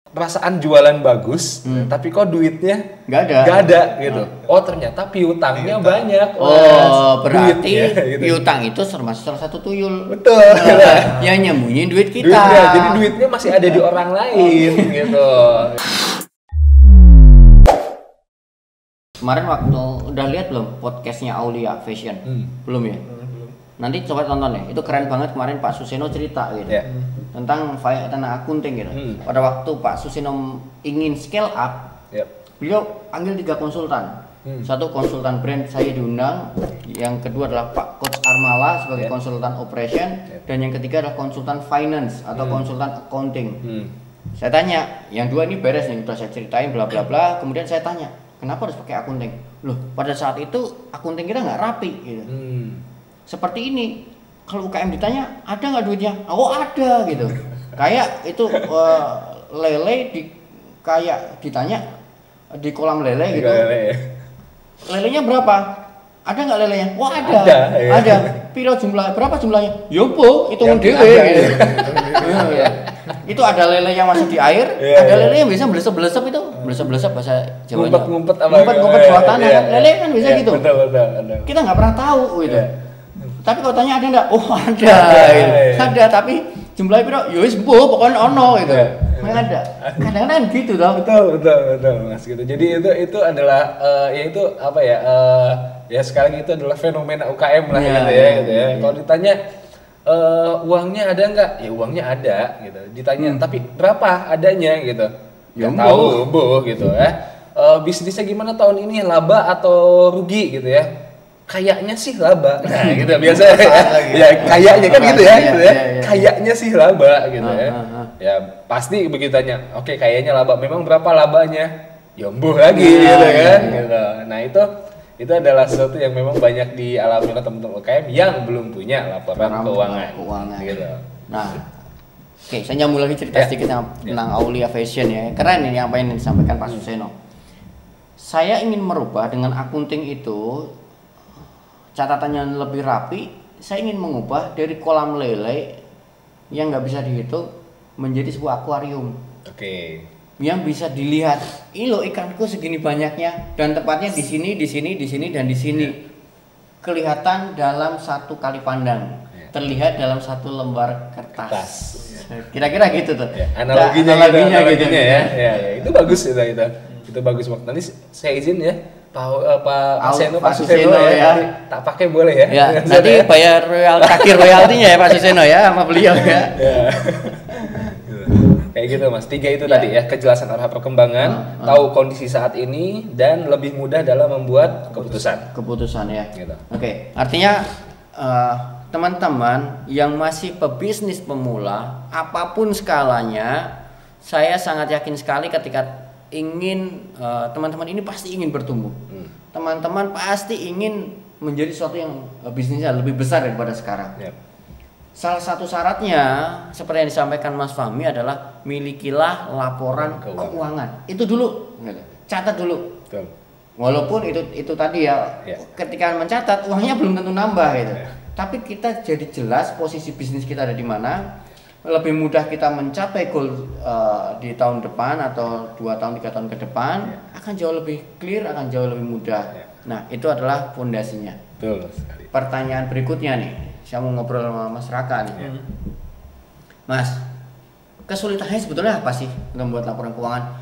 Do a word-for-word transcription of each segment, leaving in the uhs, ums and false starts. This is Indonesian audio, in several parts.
perasaan jualan bagus, hmm. tapi kok duitnya nggak ada, nggak ada gitu. Oh ternyata piutangnya piutang. banyak. Oh berarti duitnya, gitu. Piutang itu termasuk salah satu tuyul. Betul. Nah, yang nyembunyiin duit kita. Duitnya, jadi duitnya masih ada di orang lain gitu. Kemarin waktu udah lihat belum podcastnya Aulia Fashion? Hmm. Belum ya? Hmm, belum. Nanti coba tonton ya. Itu keren banget kemarin Pak Suseno cerita gitu. Yeah. Tentang tentang akunting gitu. Hmm. Pada waktu Pak Suseno ingin scale up, yep. beliau panggil tiga konsultan. Hmm. Satu konsultan brand saya diundang, yang kedua adalah Pak Coach Armala sebagai yep. konsultan operation, yep. dan yang ketiga adalah konsultan finance atau hmm. konsultan accounting. Hmm. Saya tanya, yang dua ini beres nih, udah saya ceritain bla bla bla. Kemudian saya tanya, kenapa harus pakai akunting? Loh, pada saat itu akunting kita nggak rapi gitu. Hmm. Seperti ini. Kalau U K M ditanya, ada nggak duitnya? Oh ada gitu. Kayak itu uh, lele di kayak ditanya di kolam lele gitu. Lele. Lelenya berapa? Ada nggak lelenya? Wah ada. Ada. Ya. Ada. Piro jumlah? Berapa jumlahnya? Yopo, hitungan dewe. Gitu. Ya. Itu ada lele yang masih di air, ya, ada ya. lele yang bisa belesep-belesep itu, belesep-belesep bahasa Jawa. Ngumpet-ngumpet apa? Ngumpet-ngumpet bawah tanah ya, kan? Lele ya, kan bisa ya, gitu. Betul, betul, betul. Kita nggak pernah tahu gitu. Ya. Tapi kalau tanya ada nggak? Oh ada, ada, gitu. ya. ada. Tapi jumlahnya piro? Yowis bu, pokoknya ono gitu. Ya, ya. ada. Kadang-kadang gitu dong. Betul, betul, betul, mas gitu. Jadi itu itu adalah uh, ya itu apa ya? Uh, ya sekarang itu adalah fenomena U K M lah ya, gitu ya. ya, gitu ya. ya. Kalau ditanya uh, uangnya ada nggak? Ya uangnya ada gitu. Ditanya hmm. tapi berapa adanya gitu? Ya tahu, bu gitu ya. Uh, bisnisnya gimana tahun ini? Laba atau rugi gitu ya? Kayaknya sih laba, nah gitu biasa ya, ya kayaknya kan gitu ya, gitu ya, kayaknya sih laba gitu ya, ya pasti begitu tanya, oke kayaknya laba, memang berapa labanya, yombuh lagi gitu kan, gitu. Nah itu itu adalah sesuatu yang memang banyak dialami oleh teman-teman U K M yang belum punya laporan keuangan, keuangan, gitu. Nah, oke saya nyambung lagi cerita sedikit tentang Aulia Fashion ya, keren ini yang ingin disampaikan Pak Suseno. Saya ingin merubah dengan akunting itu. Catatannya lebih rapi, saya ingin mengubah dari kolam lele yang nggak bisa dihitung menjadi sebuah akuarium. Oke. Okay. Yang bisa dilihat, ini loh ikanku segini banyaknya dan tepatnya di sini, di sini, di sini dan di sini. Yeah. Kelihatan dalam satu kali pandang, yeah. terlihat dalam satu lembar kertas. kertas. Kira-kira gitu tuh. Yeah. Analoginya, nah, analoginya, gitu, analoginya gitu, ya. Ya. Ya, ya. Itu bagus itu, itu. Itu bagus banget. Nanti saya izin ya. Pak uh, Pak Suseno, Pak Suseno ya, ya. Tak pakai boleh ya. Ya nanti ya. Bayar royal, takir royaltinya ya Pak Suseno ya sama beliau ya. ya. Kayak gitu Mas. Tiga itu ya. Tadi ya, kejelasan arah perkembangan, uh, uh. tahu kondisi saat ini dan lebih mudah dalam membuat keputusan. Keputusan ya. Gitu. Oke, okay. Artinya uh, teman-teman yang masih pebisnis pemula, apapun skalanya, saya sangat yakin sekali ketika ingin uh, teman-teman ini pasti ingin bertumbuh. Hmm. Teman-teman pasti ingin menjadi sesuatu yang uh, bisnisnya lebih besar daripada sekarang. Yep. Salah satu syaratnya seperti yang disampaikan Mas Fahmi adalah milikilah laporan keuangan. keuangan. Itu dulu, catat dulu. Betul. Walaupun itu itu tadi ya, yeah. ketika mencatat uangnya belum tentu nambah gitu. Yeah. Tapi kita jadi jelas posisi bisnis kita ada di mana. Lebih mudah kita mencapai goal uh, di tahun depan atau dua tahun tiga tahun ke depan ya. Akan jauh lebih clear, akan jauh lebih mudah. Ya. Nah itu adalah fondasinya. Betul sekali. Pertanyaan berikutnya nih, saya mau ngobrol sama Mas Raka nih. Ya. Mas, kesulitannya sebetulnya apa sih membuat laporan keuangan?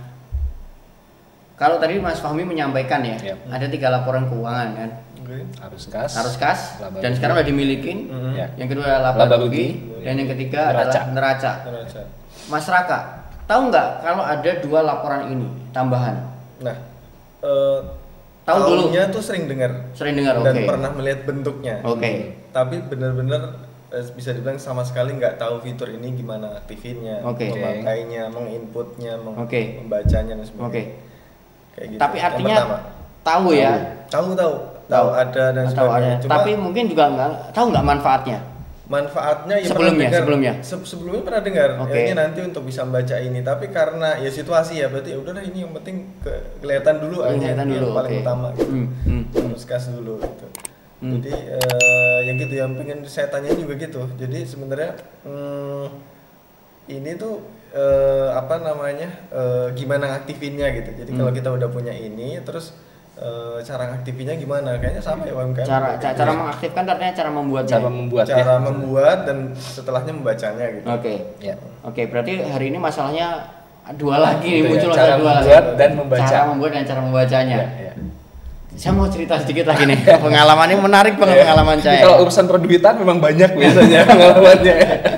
Kalau tadi Mas Fahmi menyampaikan ya, ya. ada tiga laporan keuangan kan. Okay. Harus kas, harus kas, laba dan rugi. Sekarang udah dimilikin. Mm-hmm. Ya. Yang kedua adalah laba, laba rugi, rugi, dan yang ketiga neraca. adalah neraca. neraca. Mas Raka, tahu nggak kalau ada dua laporan ini tambahan? Nah, uh, tahu dulunya tuh sering dengar, sering dengar, dan okay. pernah melihat bentuknya. Oke. Okay. Tapi benar-benar uh, bisa dibilang sama sekali nggak tahu fitur ini gimana aktifinnya, okay. memakainya, menginputnya, meng- okay. membacanya dan sebagainya. Okay. Kayak gitu. Tapi artinya tahu ya? Tahu tahu. Tahu ada dan sebagainya. Cuma, tapi mungkin juga nggak tahu nggak manfaatnya. Manfaatnya ya sebelumnya dengar, sebelumnya se- sebelumnya pernah dengar. Okay. Ya, ini nanti untuk bisa membaca ini. Tapi karena ya situasi ya berarti udah ini yang penting ke- kelihatan dulu aja. Kelihatan dulu. Yang paling okay. utama gitu. Hmm. Hmm. Harus kas dulu gitu. Hmm. Jadi uh, yang gitu yang pengen saya tanyain juga gitu. Jadi sebenarnya hmm, ini tuh uh, apa namanya uh, gimana ngaktifinnya gitu. Jadi Hmm. kalau kita udah punya ini, terus uh, cara ngaktifinnya gimana? Kayaknya sama ya U M K M. Cara ca- cara mengaktifkan artinya cara membuatnya. Cara membuat cara ya. membuat dan setelahnya membacanya gitu. Oke. Ya. Oke, berarti hari ini masalahnya dua lagi nih, Itu ya, muncul cara masalah dua lagi. membuat dan membaca. Cara membuat dan cara membacanya. Ya, ya. Saya mau cerita sedikit lagi nih. Pengalaman ini menarik banget Ya. pengalaman Jadi saya. kalau urusan perduitan memang banyak biasanya pengalamannya.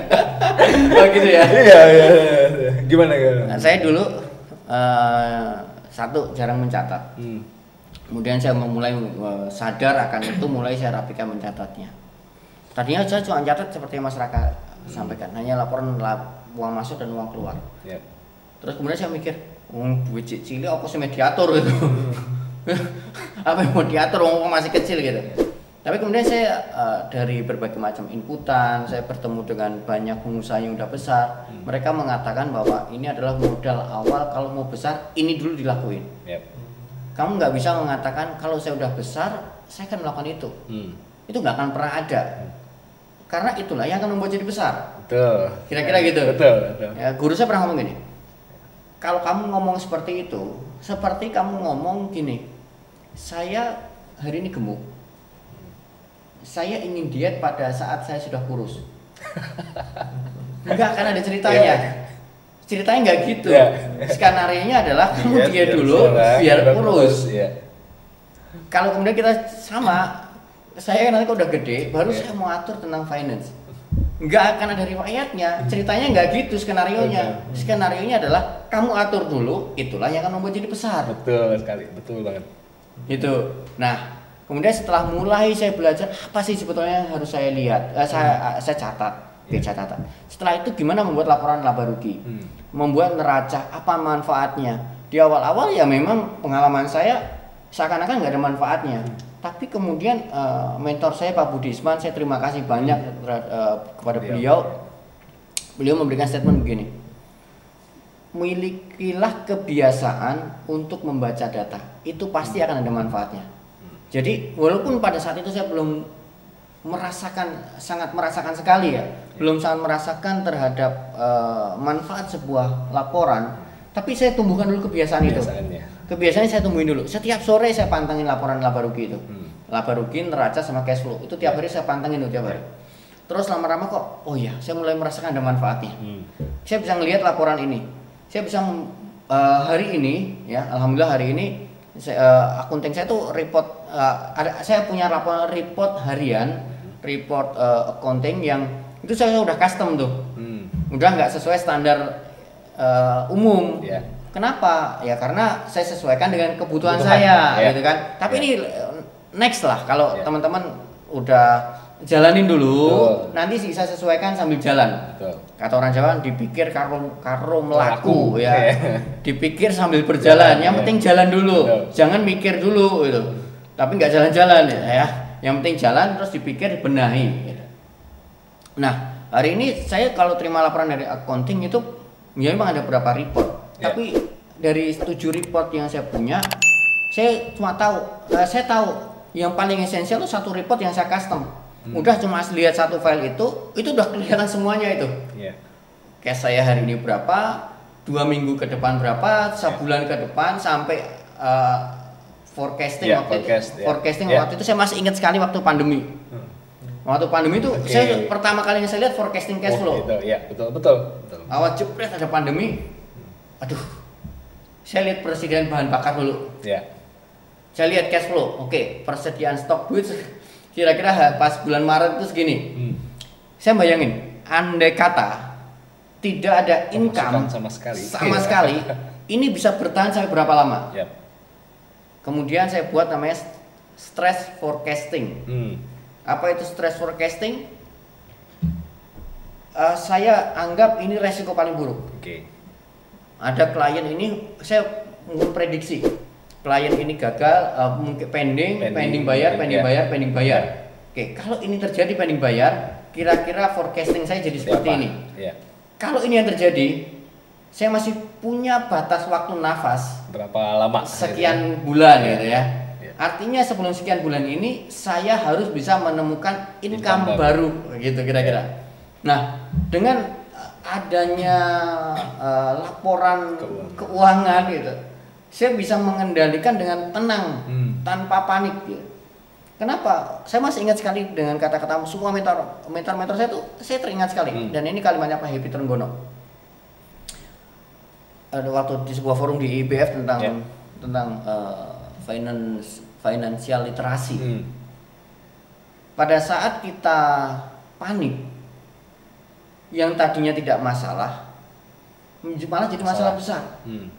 Oh gitu ya. Iya, iya, iya. Gimana gimana? Nah, saya dulu eh, satu jarang mencatat. Hmm. Kemudian saya memulai eh, sadar akan itu, mulai saya rapikan mencatatnya. Tadinya saya cuma catat seperti yang Mas Raka sampaikan, hanya laporan lap, uang masuk dan uang keluar. Ya. Terus kemudian saya mikir, oh, duit cilik apa sih mediator gitu. Apa yang mau diatur, uang masih kecil gitu. Tapi kemudian saya uh, dari berbagai macam inputan, saya bertemu dengan banyak pengusaha yang udah besar. Hmm. Mereka mengatakan bahwa ini adalah modal awal, kalau mau besar ini dulu dilakuin. Yep. Kamu nggak bisa mengatakan kalau saya udah besar, saya akan melakukan itu. Hmm. Itu nggak akan pernah ada. Hmm. Karena itulah yang akan membuat jadi besar. Betul. Kira-kira gitu. Betul, betul. Ya, guru saya pernah ngomong gini. Kalau kamu ngomong seperti itu, seperti kamu ngomong gini, saya hari ini gemuk. Saya ingin diet pada saat saya sudah kurus. Enggak akan ada ceritanya. Yeah. Ceritanya nggak gitu. Yeah. Skenario-nya adalah kamu diet, diet dulu biar kurus. Yeah. Kalau kemudian kita sama, saya nanti kalau udah gede, baru yeah. saya mau atur tentang finance. Nggak akan ada riwayatnya. Ceritanya nggak gitu skenario-nya. Okay. Skenario-nya adalah kamu atur dulu, itulah yang akan membuat jadi besar. Betul sekali, betul banget. Gitu. Nah, kemudian setelah mulai saya belajar apa sih sebetulnya yang harus saya lihat, eh, saya hmm. saya catat, yeah. catatan. Setelah itu gimana membuat laporan laba rugi, hmm. membuat neraca, apa manfaatnya. Di awal-awal ya memang pengalaman saya seakan-akan nggak ada manfaatnya. Hmm. Tapi kemudian uh, mentor saya Pak Budisman, saya terima kasih banyak uh, kepada beliau. Beliau memberikan statement begini. Milikilah kebiasaan untuk membaca data. Itu pasti akan ada manfaatnya. Jadi walaupun pada saat itu saya belum merasakan, sangat merasakan sekali ya, belum sangat merasakan terhadap uh, manfaat sebuah laporan, tapi saya tumbuhkan dulu kebiasaan itu. Kebiasaan saya tumbuhin dulu. Setiap sore saya pantengin laporan laba rugi itu, hmm. laba rugi, neraca sama cash flow. Itu tiap hari saya pantengin itu tiap hari. Terus lama-lama kok, oh iya, saya mulai merasakan ada manfaatnya. Hmm. Saya bisa ngelihat laporan ini. Saya bisa uh, hari ini, ya, alhamdulillah hari ini. Saya, uh, akunting saya tuh report, uh, ada, saya punya laporan report harian, report uh, accounting yang itu saya udah custom tuh, hmm. udah nggak sesuai standar uh, umum. Yeah. Kenapa? Ya karena saya sesuaikan dengan kebutuhan, kebutuhan saya, yeah. gitu kan. Tapi yeah. ini next lah, kalau yeah. teman-teman udah jalanin dulu, betul. Nanti bisa sesuaikan sambil jalan. Betul. Kata orang Jawa, dipikir karo karo melaku ya. Yeah. Dipikir sambil berjalan. Jalan, yang yeah. penting jalan dulu. Betul. Jangan mikir dulu gitu. Tapi nggak jalan-jalan ya. Yang penting jalan terus dipikir dibenahi. Gitu. Nah, hari ini saya kalau terima laporan dari accounting itu ya memang ada beberapa report. Yeah. Tapi dari tujuh report yang saya punya, saya cuma tahu, uh, saya tahu yang paling esensial itu satu report yang saya custom. Hmm. Udah cuma lihat satu file itu, itu udah kelihatan semuanya itu. Yeah. Cash saya hari ini berapa, dua minggu ke depan berapa, sebulan yeah. ke depan sampai uh, forecasting yeah, waktu forecast, itu. Yeah. Forecasting yeah. waktu itu saya masih ingat sekali waktu pandemi. Hmm. Waktu pandemi itu okay. saya pertama kalinya saya lihat forecasting cash flow. Oh, gitu. Ya, betul betul. betul. Awal jepret ada pandemi. Aduh. Saya lihat persediaan bahan bakar dulu. Ya. Saya lihat cash flow. Oke, okay. persediaan stok duit kira-kira pas bulan Maret itu segini. Hmm. Saya bayangin, andai kata tidak ada income sama sekali, sama sekali, ini bisa bertahan sampai berapa lama? Yep. Kemudian saya buat namanya stress forecasting. Hmm. Apa itu stress forecasting? Uh, saya anggap ini resiko paling buruk. Okay. Ada klien ini, saya memprediksi klien ini gagal, uh, mungkin pending, pending, pending bayar, pending, pending bayar, pending bayar. Oke, okay, kalau ini terjadi pending bayar, kira-kira forecasting saya jadi seperti Siapa? ini. Yeah. Kalau ini yang terjadi, saya masih punya batas waktu nafas. Berapa lama? Sekian gitu. bulan yeah. gitu ya. Yeah. Artinya sebelum sekian bulan ini, saya harus bisa menemukan income, income baru, baru, gitu kira-kira. Yeah. Nah, dengan adanya uh, laporan keuangan. keuangan gitu, saya bisa mengendalikan dengan tenang hmm. tanpa panik gitu. Kenapa? Saya masih ingat sekali dengan kata-kata semua mentor mentor-mentor saya tuh, saya teringat sekali. Hmm. Dan ini kalimatnya Pak Happy Trenggono. Ada waktu di sebuah forum di I B F tentang yeah. tentang uh, finance financial literasi. Hmm. Pada saat kita panik, yang tadinya tidak masalah, malah jadi masalah, masalah besar. Hmm.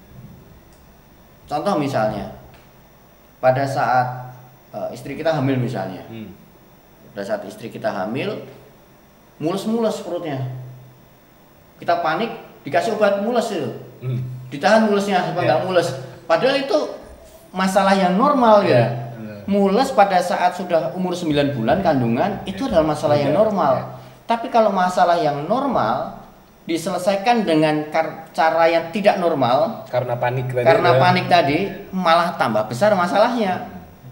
Contoh misalnya, pada saat Uh, istri kita hamil misalnya, hmm. pada saat istri kita hamil, mulus-mulus perutnya, kita panik, dikasih obat mulus itu, hmm. ditahan mulusnya supaya nggak yeah. mulus. Padahal itu masalah yang normal yeah. ya. Yeah. Mulus pada saat sudah umur sembilan bulan kandungan itu adalah masalah yeah. yang normal. Yeah. Tapi kalau masalah yang normal diselesaikan dengan cara yang tidak normal, karena panik tadi, karena ya. panik tadi malah tambah besar masalahnya.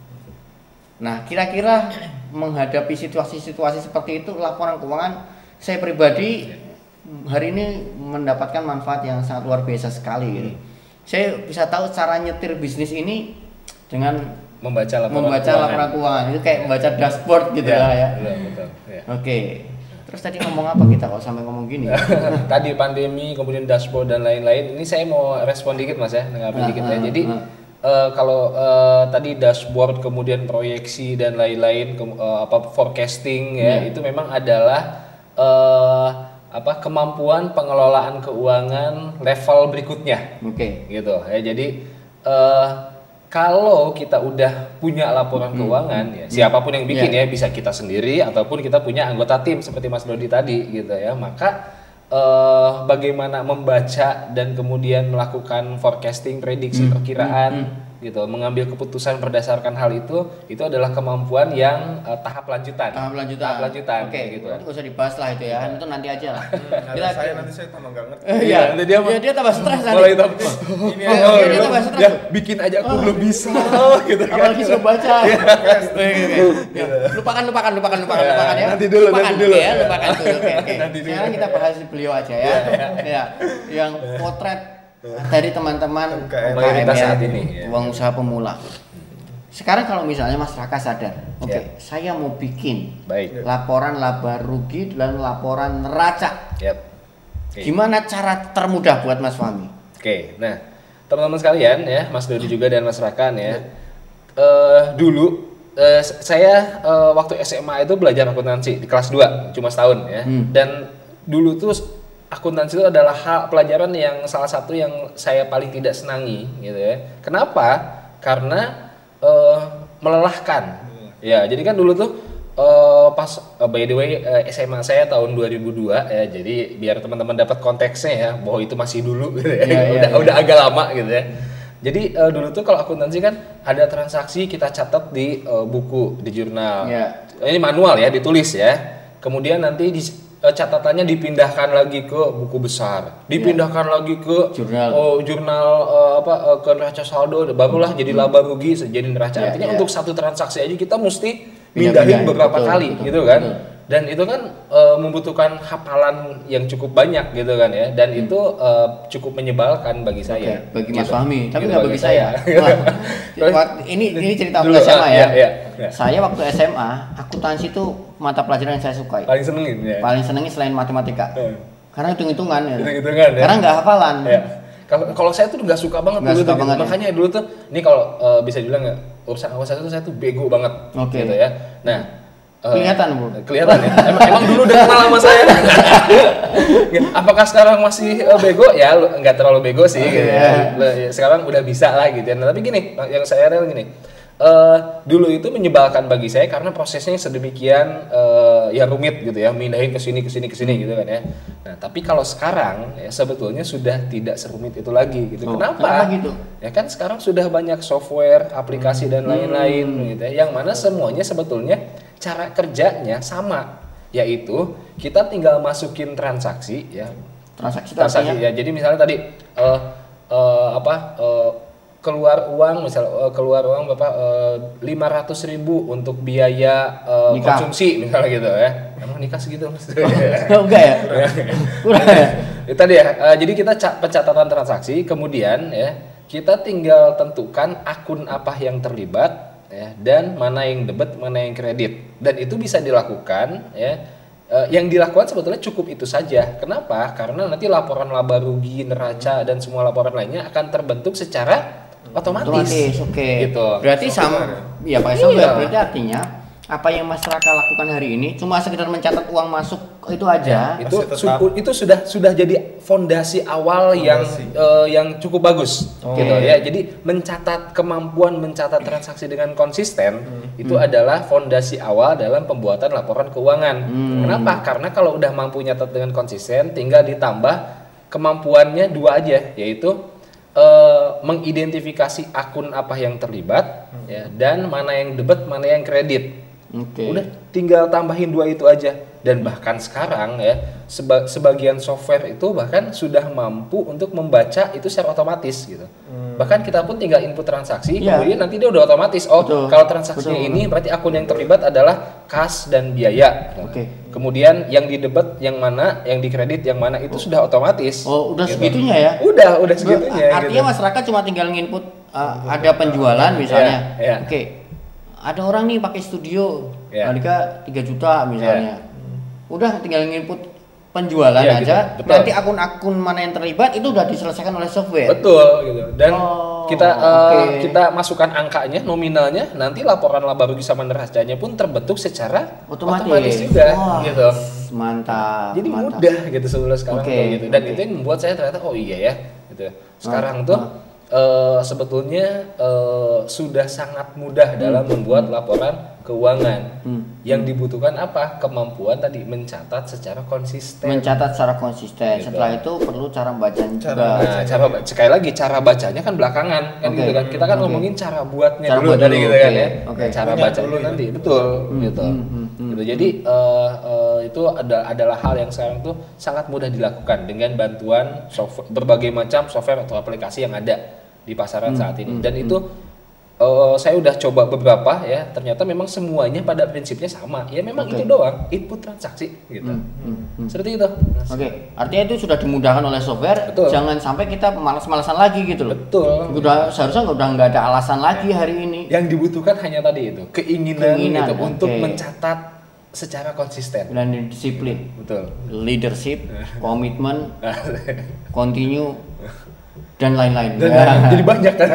Nah, kira-kira menghadapi situasi-situasi seperti itu, laporan keuangan saya pribadi hari ini mendapatkan manfaat yang sangat luar biasa sekali. Gitu. Saya bisa tahu cara nyetir bisnis ini dengan membaca laporan, membaca keuangan. laporan keuangan. Itu kayak membaca dashboard gitu ya. lah ya. Betul, betul, ya. Oke. Terus tadi ngomong apa kita kalau sampai ngomong gini? Tadi pandemi, kemudian dashboard dan lain-lain. Ini saya mau respon dikit Mas ya, dengar dikit ya. Jadi Uh, kalau uh, tadi dashboard kemudian proyeksi dan lain-lain ke, uh, apa forecasting ya, yeah. itu memang adalah uh, apa kemampuan pengelolaan keuangan level berikutnya. Oke. Okay. Gitu ya. Jadi uh, kalau kita udah punya laporan hmm. keuangan ya, siapapun yang bikin yeah. ya, bisa kita sendiri ataupun kita punya anggota tim seperti Mas Dodi tadi gitu ya. Maka Uh, bagaimana membaca dan kemudian melakukan forecasting, prediksi, hmm. perkiraan, hmm. gitu, mengambil keputusan berdasarkan hal itu, itu adalah kemampuan yang uh, tahap lanjutan. Tahap lanjutan. Tahap lanjutan. Oke, okay, gitu. Nanti gak usah dibahas lah itu ya, itu nanti aja lah. Hmm, kita, saya nanti saya tambah gak ngerti. Iya, nanti dia, ya, dia tambah stres nanti. Mulai tambah. Ini oh, oh, dia tambah stres. Ya, bikin aja aku oh. belum bisa. gitu kan. Apalagi suruh baca. Lupakan, lupakan, lupakan, lupakan, ya, lupakan ya. Nanti dulu, lupakan, nanti dulu. Ya, lupakan dulu. Oke, oke. Sekarang kita bahas beliau aja ya. Ya, yang potret dari teman-teman U K M ya, saat ini, uang ya. usaha pemula. Sekarang kalau misalnya Mas Raka sadar, oke, okay, ya. saya mau bikin Baik. laporan laba rugi dan laporan neraca. Yep. Okay. Gimana cara termudah buat Mas Fahmi? Oke, okay. nah teman-teman sekalian ya, Mas Dodi juga dan Mas Raka ya, uh, dulu uh, saya uh, waktu S M A itu belajar akuntansi di kelas dua, cuma setahun ya, hmm. dan dulu tuh akuntansi itu adalah hal pelajaran yang salah satu yang saya paling tidak senangi gitu ya. Kenapa? Karena uh, melelahkan. Hmm. Ya, jadi kan dulu tuh uh, pas uh, by the way uh, S M A saya tahun dua ribu dua ya. Jadi biar teman-teman dapat konteksnya ya, bahwa itu masih dulu gitu ya. Ya, udah ya, udah ya. agak lama gitu ya. Jadi uh, dulu tuh kalau akuntansi kan ada transaksi kita catat di uh, buku, di jurnal. Ya. Ini manual ya, ditulis ya. Kemudian nanti di catatannya dipindahkan lagi ke buku besar, dipindahkan ya. lagi ke jurnal, oh, jurnal uh, apa uh, ke neraca saldo, barulah hmm. jadi laba rugi, jadi neraca. Ya, Artinya ya. untuk satu transaksi aja kita mesti pindahin beberapa betul, kali, betul, gitu kan? Betul. Dan itu kan uh, membutuhkan hafalan yang cukup banyak, gitu kan ya? Dan hmm. itu uh, cukup menyebalkan bagi saya. Okay. Bagi Mas gitu. Fahmi, tapi nggak gitu, bagi saya. Wah, ini ini cerita waktu S M A ya. Ya, ya, ya. Saya waktu S M A akuntansi itu mata pelajaran yang saya sukai. Paling senengin ya. Paling senengin selain matematika. Ya. Karena hitung-hitungan ya. Hitung-hitungan ya. Karena nggak hafalan. Ya. Kalau saya tuh nggak suka banget gak dulu suka tuh, banget gitu. Makanya dulu tuh, ini kalau uh, bisa dibilang nggak urusan awas itu saya tuh bego banget, okay. gitu ya. Nah, uh, kelihatan bu. Kelihatan ya. Emang, emang dulu udah kenal sama saya. Apakah sekarang masih uh, bego? Ya, nggak terlalu bego sih. Oh, gitu yeah. ya. Sekarang udah bisa lah gitu ya. Nah, tapi gini, yang saya real gini. Uh, dulu itu menyebalkan bagi saya karena prosesnya sedemikian uh, ya rumit gitu ya, mindahin ke sini ke sini ke sini gitu kan ya. Nah, tapi kalau sekarang ya sebetulnya sudah tidak serumit itu lagi gitu. Oh, kenapa? kenapa gitu? Ya kan sekarang sudah banyak software, aplikasi dan lain-lain hmm. gitu ya, yang mana semuanya sebetulnya cara kerjanya sama, yaitu kita tinggal masukin transaksi ya. Transaksi, transaksi ya. Jadi misalnya tadi uh, uh, apa uh, keluar uang misal uh, keluar uang Bapak uh, lima ratus ribu untuk biaya uh, konsumsi misalnya gitu ya. Emang nikah segitu Mas? Oh, enggak ya? Kurang ya? Itu tadi ya. Uh, jadi kita ca- pencatatan transaksi, kemudian ya kita tinggal tentukan akun apa yang terlibat ya dan mana yang debit, mana yang kredit. Dan itu bisa dilakukan ya. Uh, yang dilakukan sebetulnya cukup itu saja. Kenapa? Karena nanti laporan laba rugi, neraca dan semua laporan lainnya akan terbentuk secara otomatis. Otomatis, oke. Okay. Gitu. Berarti sama, ya pakai software. Berarti artinya apa yang masyarakat lakukan hari ini cuma sekedar mencatat uang masuk itu aja. Ya, itu su- itu sudah sudah jadi fondasi awal fondasi. yang uh, yang cukup bagus, oh. gitu ya. Jadi mencatat kemampuan mencatat transaksi dengan konsisten hmm. itu hmm. adalah fondasi awal dalam pembuatan laporan keuangan. Hmm. Kenapa? Karena kalau udah mampu nyatat dengan konsisten, tinggal ditambah kemampuannya dua aja, yaitu uh, mengidentifikasi akun apa yang terlibat, hmm. ya, dan mana yang debit, mana yang kredit. Okay. Udah tinggal tambahin dua itu aja. Dan bahkan sekarang ya seba- sebagian software itu bahkan sudah mampu untuk membaca itu secara otomatis gitu. Hmm. Bahkan kita pun tinggal input transaksi, yeah. kemudian nanti dia udah otomatis. Oh, betul. Kalau transaksinya betul, ini betul. Berarti akun yang terlibat adalah kas dan biaya. Okay. Kemudian yang di debit yang mana, yang di kredit yang mana itu oh. sudah otomatis. Oh, udah gitu. Segitunya ya? Udah, udah segitunya. Artinya gitu. Masyarakat cuma tinggal nginput uh, ada penjualan misalnya. Yeah, yeah. Oke. Okay. Ada orang nih pakai studio, yeah. harga tiga juta misalnya. Yeah. Udah tinggal nginput penjualan yeah, aja. Gitu. Nanti akun-akun mana yang terlibat itu udah diselesaikan oleh software. Betul gitu. Dan oh, kita uh, okay. kita masukkan angkanya, nominalnya, nanti laporan laba rugi sama neracanya pun terbentuk secara otomatis, otomatis juga oh, gitu. Mantap. Jadi mantap. mudah gitu sebelum sekarang okay, kayak gitu. Dan okay. itu yang membuat saya ternyata oh iya ya gitu. Sekarang oh, tuh oh. Uh, sebetulnya uh, sudah sangat mudah hmm. dalam membuat laporan keuangan. Hmm. Yang dibutuhkan apa? Kemampuan tadi mencatat secara konsisten. Mencatat secara konsisten. Gitu. Setelah itu perlu cara bacanya juga. Nah, cara sekali lagi cara bacanya kan belakangan kan okay. gitu kan. Kita kan okay. ngomongin cara buatnya cara dulu buat tadi dulu, gitu okay. kan ya. Okay. Cara baca dulu nanti betul hmm. gitu. Hmm. Hmm. Hmm. gitu. Jadi uh, uh, itu ada, adalah hal yang sekarang tuh sangat mudah dilakukan dengan bantuan software, berbagai macam software atau aplikasi yang ada di pasaran hmm, saat ini dan hmm, itu uh, saya udah coba beberapa ya ternyata memang semuanya pada prinsipnya sama ya memang okay. itu doang input transaksi gitu hmm, hmm, hmm. seperti itu. Oke, okay. Artinya itu sudah dimudahkan oleh software. Betul. Jangan sampai kita malas-malasan lagi gitu loh. Betul. Udah seharusnya udah nggak ada alasan lagi hari ini. Yang dibutuhkan hanya tadi itu keinginan, keinginan gitu, okay. untuk mencatat secara konsisten dan disiplin. Betul. Leadership, komitmen, continue dan lain-lain. Dan ya. Jadi banyak kan.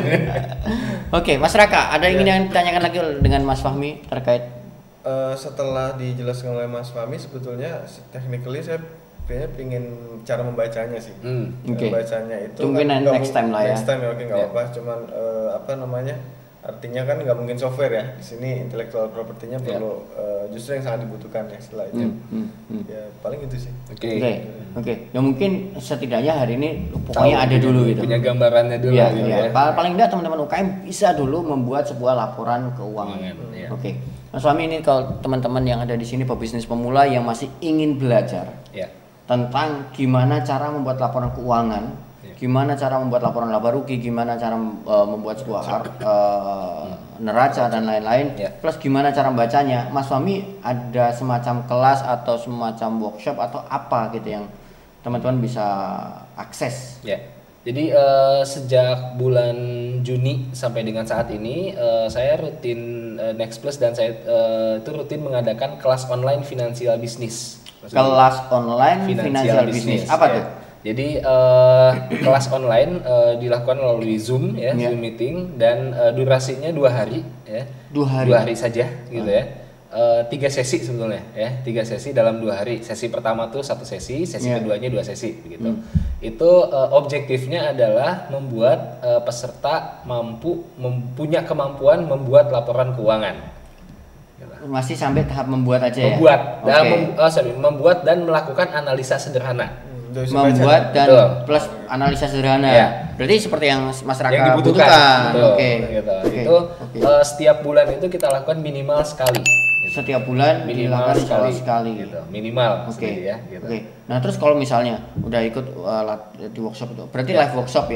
Oke, Mas Raka, ada yang ingin ditanyakan lagi dengan Mas Fahmi terkait? Uh, setelah dijelaskan oleh Mas Fahmi, sebetulnya technically saya kayaknya pengen cara membacanya sih. Hmm, okay. Membacanya itu. Mungkin kan next time lah ya. Next time ya, oke nggak yeah. apa-apa. Cuman uh, apa namanya? Artinya kan nggak mungkin software ya. Di sini intellectual property-nya yeah. perlu uh, justru yang sangat dibutuhkan ya setelah itu. Hmm, hmm, hmm. Ya paling itu sih. Oke. Okay. Oke. Okay. Okay. Ya mungkin setidaknya hari ini pokoknya Tau, ada dulu gitu. Punya gambarannya dulu ya, gitu ya. ya. Paling enggak teman-teman U K M bisa dulu membuat sebuah laporan keuangan. Hmm, ya. Oke. Okay. Mas Fahmi, ini kalau teman-teman yang ada di sini pebisnis pemula yang masih ingin belajar ya. Tentang gimana cara membuat laporan keuangan, ya. Gimana cara membuat laporan laba rugi, gimana cara uh, membuat sebuah uh, neraca dan lain-lain, ya. Plus gimana cara membacanya. Mas Fahmi ada semacam kelas atau semacam workshop atau apa gitu yang teman-teman bisa akses? Ya. Jadi uh, sejak bulan Juni sampai dengan saat ini uh, saya rutin uh, Next Plus dan saya uh, itu rutin mengadakan kelas online finansial bisnis. Kelas online finansial bisnis apa ya. Tuh? Jadi uh, kelas online uh, dilakukan melalui Zoom ya, yeah. Zoom meeting dan uh, durasinya dua hari ya. Dua hari. Dua hari saja gitu hmm. ya. Uh, tiga sesi sebetulnya ya, tiga sesi dalam dua hari. Sesi pertama tuh satu sesi, sesi yeah. keduanya dua sesi begitu. Hmm. Itu uh, objektifnya adalah membuat uh, peserta mampu mempunyai kemampuan membuat laporan keuangan. Gitu. Masih sampai tahap membuat aja membuat, ya. Membuat, okay. mem, oh, sorry, membuat dan melakukan analisa sederhana. Hmm, membuat dan betul. Plus analisa sederhana. Ya. Berarti seperti yang masyarakat yang dibutuhkan. Oke. Okay. Gitu. Okay. Itu okay. Uh, setiap bulan itu kita lakukan minimal sekali. Setiap bulan minimal sekali, sekali gitu. Minimal okay. ya gitu. Oke. Okay. Nah, terus kalau misalnya udah ikut uh, di workshop itu, berarti ya. Live workshop ya?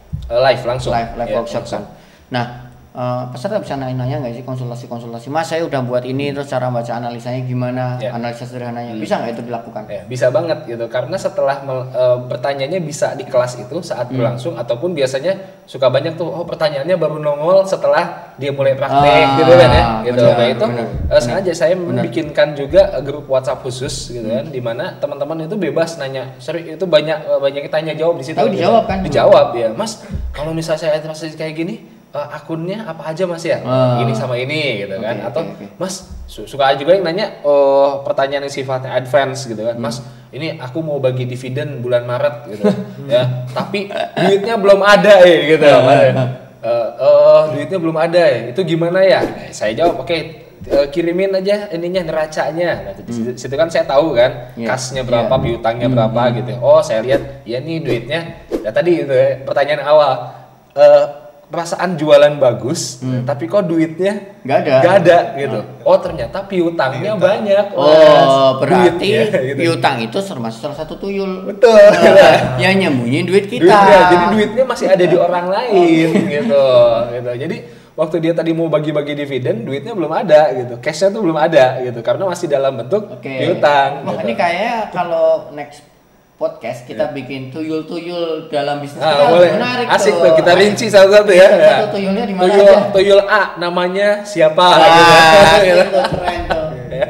Uh, live langsung. Live live ya, workshop kan. Nah, uh, peserta bisa nanya-nanya nggak sih konsultasi-konsultasi? Mas saya udah buat ini terus cara baca analisanya gimana? Ya. Analisa sederhananya hmm. bisa nggak itu dilakukan? Ya, bisa banget gitu karena setelah uh, bertanyanya bisa di kelas itu saat hmm. berlangsung ataupun biasanya suka banyak tuh oh pertanyaannya baru nongol setelah dia mulai praktek ah, gitu kan ya gitu. Benar, nah itu benar, uh, benar, sengaja saya benar. membikinkan juga uh, grup WhatsApp khusus gitu kan hmm. di mana teman-teman itu bebas nanya. Sering itu banyak uh, banyak tanya jawab di situ. Tahu dijawab kan? Dijawab ya. Mas, kalau misalnya saya masih kayak gini Uh, akunnya apa aja mas ya uh, ini sama ini gitu okay, kan atau okay, okay. Mas su suka juga yang nanya oh pertanyaan yang sifatnya advance gitu kan hmm. Mas ini aku mau bagi dividen bulan Maret gitu ya tapi duitnya belum ada ya gitu uh, uh, uh, duitnya belum ada ya itu gimana ya saya jawab oke okay, uh, kirimin aja ininya neracanya nah, di hmm. situ kan saya tahu kan yeah. kasnya berapa yeah. piutangnya hmm. berapa hmm. gitu oh saya lihat ya nih duitnya ya tadi itu ya, pertanyaan awal uh, perasaan jualan bagus, hmm. tapi kok duitnya nggak ada, nggak ada gitu. Oh ternyata piutangnya piutang. banyak. Oh berarti duitnya, gitu. Piutang itu termasuk salah satu tuyul. Betul. Nah, yang nyembunyiin duit kita. Duitnya, jadi duitnya masih ada di orang lain gitu. Gitu. Jadi waktu dia tadi mau bagi-bagi dividen, duitnya belum ada gitu. Cashnya tuh belum ada gitu, karena masih dalam bentuk okay. piutang. Wah gitu. Ini kayaknya kalau next podcast kita yeah. bikin tuyul-tuyul dalam bisnis ah, kita boleh. menarik asik tuh. tuh kita rinci satu-satu ya. Satu ya. tuyulnya di mana tuyul, aja? Tuyul A namanya siapa? Ah, gitu. Itu keren tuh.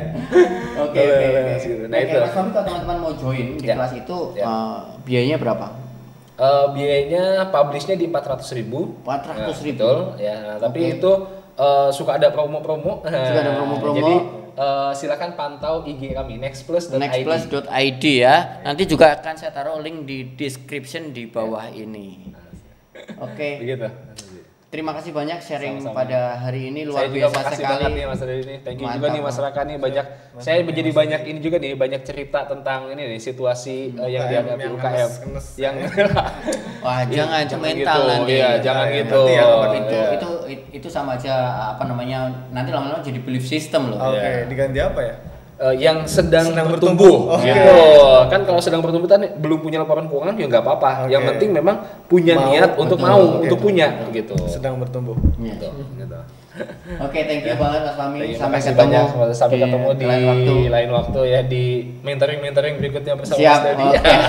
Oke oke oke. Nah itu. Mas Fahmi kalau teman-teman mau join di yeah. kelas itu yeah. uh, biayanya berapa? Uh, biayanya publishnya di empat ratus ribu. empat ratus ribu. Betul. Ya, tapi okay. itu uh, suka ada promo-promo. Suka ada promo-promo. Jadi Uh, silakan pantau I G kami nextplus dot i d. nextplus dot i d ya. Nanti juga akan saya taruh link di description di bawah ya. ini. Oke. Okay. Begitu. Terima kasih banyak sharing Sama-sama. pada hari ini luar saya juga biasa sekali. Nih Mas ini. Thank you Mantap. juga nih masyarakat nih banyak. Mantap. Saya menjadi banyak ini juga nih banyak cerita tentang ini nih situasi uh, yang dihadapi U K M yang wah jangan mental gitu. nanti. Iya, jangan ya, gitu. Ya, itu, ya. itu itu sama aja apa namanya nanti lama-lama jadi belief system loh. Oke, okay. ya. diganti apa ya? Uh, yang sedang, sedang bertumbuh, bertumbuh. Okay. gitu kan kalau sedang bertumbuh kan belum punya laporan keuangan ya nggak apa-apa okay. yang penting memang punya mau, niat untuk betul. mau okay. untuk punya gitu sedang bertumbuh yeah. gitu, gitu. Oke okay, thank you banget Mas Fahmi sampai ketemu banyak. sampai okay. ketemu di lain waktu. lain waktu ya di mentoring mentoring berikutnya bersama Mas Dedi.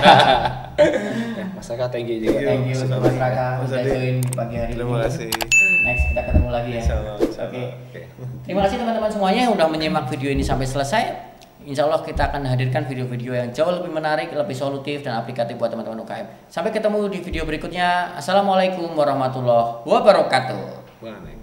Mas Raka thank you juga thank you Mas Raka udah join pagi hari terima ini kasih next kita ketemu lagi ya oke okay. okay. Terima kasih teman-teman semuanya yang udah menyimak video ini sampai selesai. Insya Allah kita akan hadirkan video-video yang jauh lebih menarik, lebih solutif dan aplikatif buat teman-teman U K M. Sampai ketemu di video berikutnya. Assalamualaikum warahmatullahi wabarakatuh.